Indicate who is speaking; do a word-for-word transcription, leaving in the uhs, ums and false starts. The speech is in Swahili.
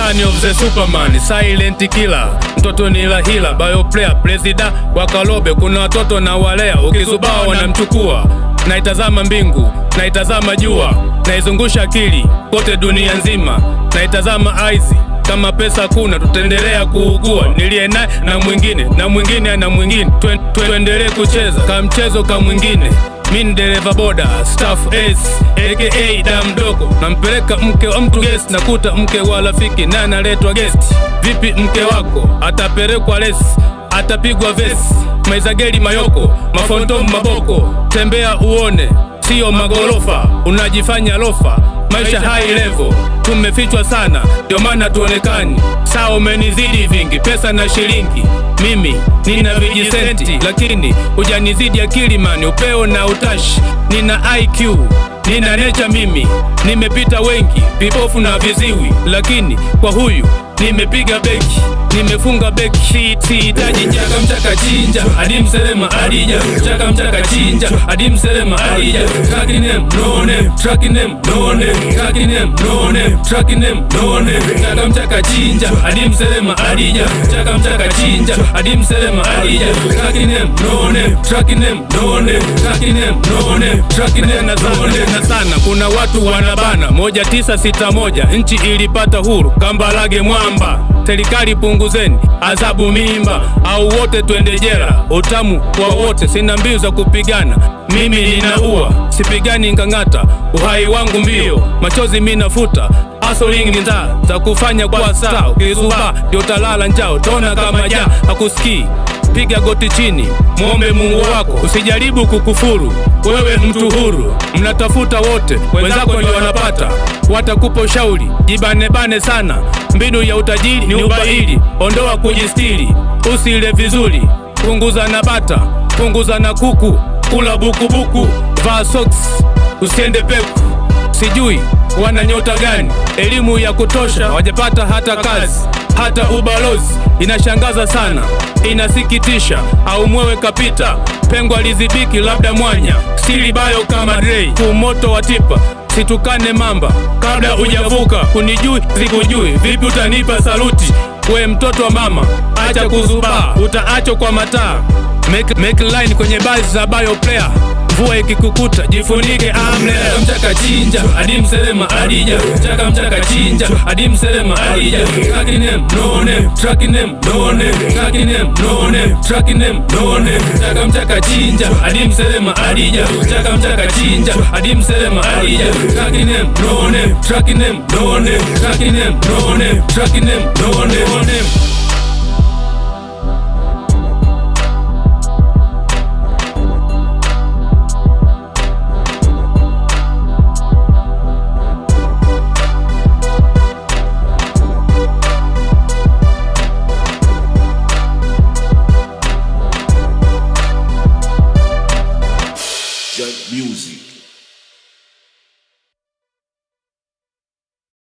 Speaker 1: Son of the Superman, silent killer, mtoto ni la hila, bio player, president wakalobe, kuna watoto na walea, ukizubaa wanamchukua. Naitazama mbingu, naitazama jua, naizungusha akili kote dunia nzima, naitazama eyes, kama pesa kuna tutendelea kuugua. Nilie naye na mwingine, na mwingine na mwingine, tuendelee kucheza kama mchezo kama mwingine. Mimi dereva boda, staff S, aka damdogo. Nampeleka mke wa mtu guest, nakuta mke wa rafiki na analetwa guest. Vipi mke wako? Atapelekwa lesi, atapigwa vesi, maizageli mayoko, mafontom maboko. Tembea uone, sio magorofa, unajifanya lofa. Maisha high level, tumefichwa sana, ndio maana tuonekani. Sao umenizidi vingi, pesa na shilingi. Mimi nina vijisenti, lakini hujanizidi akili mani, upeo na utashi. Nina I Q, nina nature mimi, nimepita wengi, vipofu na viziwi, lakini kwa huyu nimepiga beki, nimefunga beki. Sihitaji chaka mchaka chinja, hadi mselema alija. Chaka mchaka chinja, hadi mselema alija. Track name, no name, track name, no name, track name, no name, track name, no name. Chaka mchaka chinja, hadi mselema alija. Chaka mchaka chinja, hadi mselema alija. Track name, no name, track name, no name, track name, no name, track name, no name. Na sana kuna watu wanabana, moja tisa sita moja, nchi ilipata huru, Kambarage mwamba. Serikali punguzeni adhabu mimba, au wote twende jela, utamu kwa wote. Sina mbio za kupigana, mimi ninaua, sipigani ngangata, uhai wangu mbio, machozi mimi nafuta. Hustling ni ndaa za kufanya kwa saa, ukizuba ndio utalala njao, tona kama ja hakusikii. Piga goti chini, muombe Mungu wako, usijaribu kukufuru, wewe mtu huru. Mnatafuta wote, wenzako ndio wanapata, watakupa ushauri, jibane bane sana. Mbinu ya utajiri ni ubaili, ondoa kujistiri, usile vizuri, punguza na bata, punguza na kuku, kula buku buku, vaa socks, usiende peku. Sijui wana nyota gani, elimu ya kutosha wajapata hata kazi, hata ubalozi. Inashangaza sana, inasikitisha, au mwewe kapita, pengo alizibiki labda mwanya. Stili bayo kama Dre, kumoto wa tipa, situkane mamba kabla ujavuka. Kunijui sikujui, vipi utanipa saluti? We mtoto wa mama, acha kuzubaa, utaacho kwa mataa. Make, make line kwenye bazi za bio player, mvua ikikukuta jifunike amle. Chaka mchaka chinja, hadi mselema alija. Chaka mchaka chinja, hadi mselema alija. Track name, no name, track name, no name, track name, no name, track name, no name. Chaka mchaka chinja, hadi mselema alija. Chaka mchaka chinja, hadi mselema alija. Track name, no name, track name, no name, track name, no name, track name, no name.